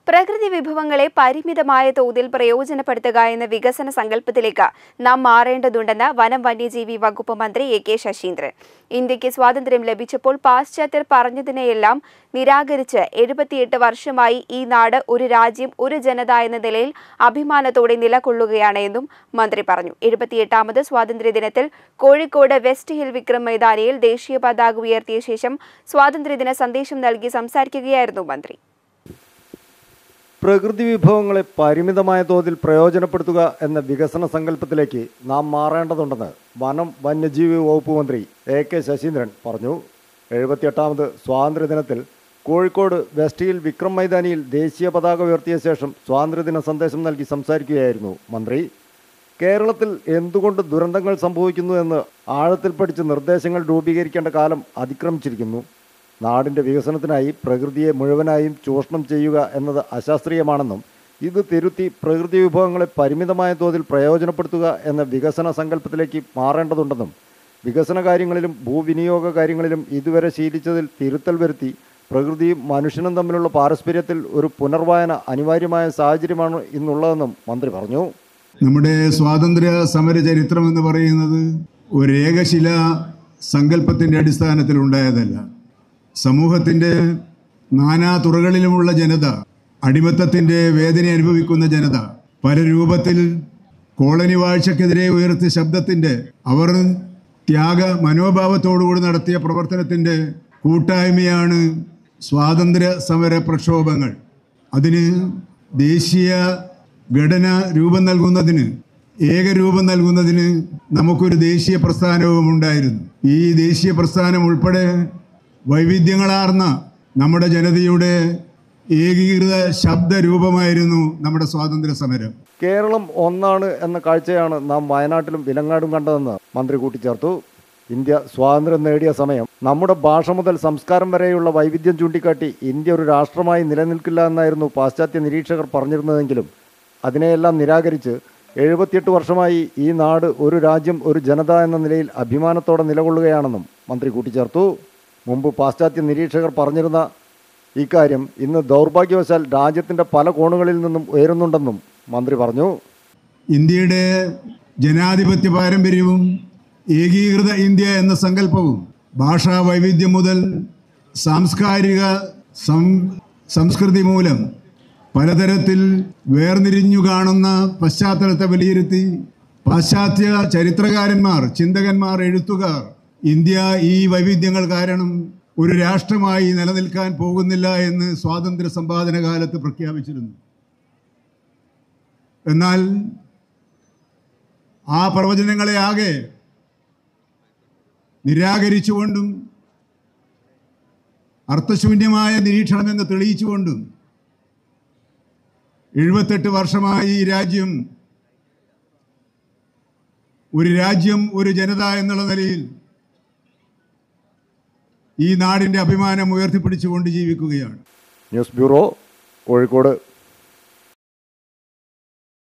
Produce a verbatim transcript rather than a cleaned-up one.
പ്രകൃതി വിഭവങ്ങളെ പരിമിതമായ തോതിൽ പ്രയോജനപ്പെടുത്തുക എന്ന വികസന സങ്കല്പത്തിലേക്ക് നാം മാറേണ്ടതുണ്ടെന്ന് വനം വന്യജീവി വകുപ്പ് മന്ത്രി എ കെ ശശീന്ദ്രൻ. ഇന്ത്യക്ക് സ്വാതന്ത്ര്യം ലഭിച്ചപ്പോൾ പാശ്ചാത്യർ പറഞ്ഞതിനെയെല്ലാം നിരാകരിച്ച് എഴുപത്തിയെട്ട് വർഷമായി ഈ നാട് ഒരു രാജ്യം ഒരു ജനത എന്ന നിലയിൽ അഭിമാനത്തോടെ നിലകൊള്ളുകയാണ് എന്നും മന്ത്രി പറഞ്ഞു. എഴുപത്തിയെട്ടാമത് സ്വാതന്ത്ര്യദിനത്തിൽ കോഴിക്കോട് വെസ്റ്റ് ഹിൽ വിക്രം മൈതാനിയിൽ ദേശീയ പതാക ഉയർത്തിയ ശേഷം സ്വാതന്ത്ര്യദിന സന്ദേശം നൽകി സംസാരിക്കുകയായിരുന്നു മന്ത്രി. പ്രകൃതി വിഭവങ്ങളെ പരിമിതമായ തോതിൽ പ്രയോജനപ്പെടുത്തുക എന്ന വികസന സങ്കല്പത്തിലേക്ക് നാം മാറേണ്ടതുണ്ടെന്ന് വനം വന്യജീവി വകുപ്പ് മന്ത്രി എ കെ ശശീന്ദ്രൻ പറഞ്ഞു. എഴുപത്തിയെട്ടാമത് സ്വാതന്ത്ര്യദിനത്തിൽ കോഴിക്കോട് വെസ്റ്റ് ഹിൽ വിക്രം മൈതാനിയിൽ ദേശീയ പതാക ഉയർത്തിയ ശേഷം സ്വാതന്ത്ര്യദിന സന്ദേശം നൽകി സംസാരിക്കുകയായിരുന്നു മന്ത്രി. കേരളത്തിൽ എന്തുകൊണ്ട് ദുരന്തങ്ങൾ സംഭവിക്കുന്നു എന്ന് ആഴത്തിൽ പഠിച്ച് നിർദ്ദേശങ്ങൾ രൂപീകരിക്കേണ്ട കാലം അതിക്രമിച്ചിരിക്കുന്നു. നാടിൻ്റെ വികസനത്തിനായി പ്രകൃതിയെ മുഴുവനായും ചൂഷണം ചെയ്യുക എന്നത് അശാസ്ത്രീയമാണെന്നും ഇത് തിരുത്തി പ്രകൃതി വിഭവങ്ങളെ പരിമിതമായ തോതിൽ പ്രയോജനപ്പെടുത്തുക എന്ന വികസന സങ്കല്പത്തിലേക്ക് മാറേണ്ടതുണ്ടെന്നും വികസന കാര്യങ്ങളിലും ഭൂവിനിയോഗ കാര്യങ്ങളിലും ഇതുവരെ ശീലിച്ചതിൽ തിരുത്തൽ വരുത്തി പ്രകൃതിയും മനുഷ്യനും തമ്മിലുള്ള പാരസ്പര്യത്തിൽ ഒരു പുനർവായന അനിവാര്യമായ സാഹചര്യമാണ് ഇന്നുള്ളതെന്നും മന്ത്രി പറഞ്ഞു. നമ്മുടെ സ്വാതന്ത്ര്യ സമര ചരിത്രം എന്ന് പറയുന്നത് ഒരു ഏകശില സങ്കല്പത്തിൻ്റെ അടിസ്ഥാനത്തിൽ ഉണ്ടായതല്ല. സമൂഹത്തിൻ്റെ നാനാ തുറകളിലുമുള്ള ജനത, അടിമത്തത്തിൻ്റെ വേദന അനുഭവിക്കുന്ന ജനത, പല രൂപത്തിൽ കോളനി വാഴ്ചക്കെതിരെ ഉയർത്തിയ ശബ്ദത്തിൻ്റെ, അവർ ത്യാഗ മനോഭാവത്തോടുകൂടി നടത്തിയ പ്രവർത്തനത്തിൻ്റെ കൂട്ടായ്മയാണ് സ്വാതന്ത്ര്യ സമര പ്രക്ഷോഭങ്ങൾ. അതിന് ദേശീയ ഘടന രൂപം നൽകുന്നതിന്, ഏകരൂപം നൽകുന്നതിന് നമുക്കൊരു ദേശീയ പ്രസ്ഥാനവും ഉണ്ടായിരുന്നു. ഈ ദേശീയ പ്രസ്ഥാനം ഉൾപ്പെടെ വൈവിധ്യങ്ങളാർന്ന നമ്മുടെ ജനതയുടെ ഏകീകൃത ശബ്ദരൂപമായിരുന്നു നമ്മുടെ സ്വാതന്ത്ര്യ സമരം. കേരളം ഒന്നാണ് എന്ന കാഴ്ചയാണ് നാം വയനാട്ടിലും വിലങ്ങാടും കണ്ടതെന്ന് മന്ത്രി കൂട്ടിച്ചേർത്തു. ഇന്ത്യ സ്വാതന്ത്ര്യം നേടിയ സമയം നമ്മുടെ ഭാഷ മുതൽ സംസ്കാരം വരെയുള്ള വൈവിധ്യം ചൂണ്ടിക്കാട്ടി ഇന്ത്യ ഒരു രാഷ്ട്രമായി നിലനിൽക്കില്ല എന്നായിരുന്നു പാശ്ചാത്യ നിരീക്ഷകർ പറഞ്ഞിരുന്നതെങ്കിലും അതിനെയെല്ലാം നിരാകരിച്ച് എഴുപത്തിയെട്ട് വർഷമായി ഈ നാട് ഒരു രാജ്യം ഒരു ജനത എന്ന നിലയിൽ അഭിമാനത്തോടെ നിലകൊള്ളുകയാണെന്നും മന്ത്രി കൂട്ടിച്ചേർത്തു. മുമ്പ് പാശ്ചാത്യ നിരീക്ഷകർ പറഞ്ഞിരുന്ന ഇക്കാര്യം ഇന്ന് ദൗർഭാഗ്യവശാൽ രാജ്യത്തിൻ്റെ പല കോണുകളിൽ നിന്നും ഉയരുന്നുണ്ടെന്നും മന്ത്രി പറഞ്ഞു. ഇന്ത്യയുടെ ജനാധിപത്യ പാരമ്പര്യവും ഏകീകൃത ഇന്ത്യ എന്ന സങ്കല്പവും ഭാഷാ വൈവിധ്യം മുതൽ സാംസ്കാരിക സംസ്കൃതി മൂലം പലതരത്തിൽ വേർതിരിഞ്ഞു കാണുന്ന പശ്ചാത്തലത്തെ വിലയിരുത്തി പാശ്ചാത്യ ചരിത്രകാരന്മാർ, ചിന്തകന്മാർ, എഴുത്തുകാർ ഇന്ത്യ ഈ വൈവിധ്യങ്ങൾ കാരണം ഒരു രാഷ്ട്രമായി നിലനിൽക്കാൻ പോകുന്നില്ല എന്ന് സ്വാതന്ത്ര്യ സമ്പാദന കാലത്ത് പ്രഖ്യാപിച്ചിരുന്നു. എന്നാൽ ആ പ്രവചനങ്ങളെ ആകെ നിരാകരിച്ചുകൊണ്ടും അർത്ഥശൂന്യമായ നിരീക്ഷണമെന്ന് തെളിയിച്ചുകൊണ്ടും എഴുപത്തെട്ട് വർഷമായി ഈ രാജ്യം ഒരു രാജ്യം ഒരു ജനത എന്നുള്ള നിലയിൽ ഈ നാടിൻ്റെ അഭിമാനം ഉയർത്തിപ്പിടിച്ചുകൊണ്ട് ജീവിക്കുകയാണ്. News bureau, Kozhikode.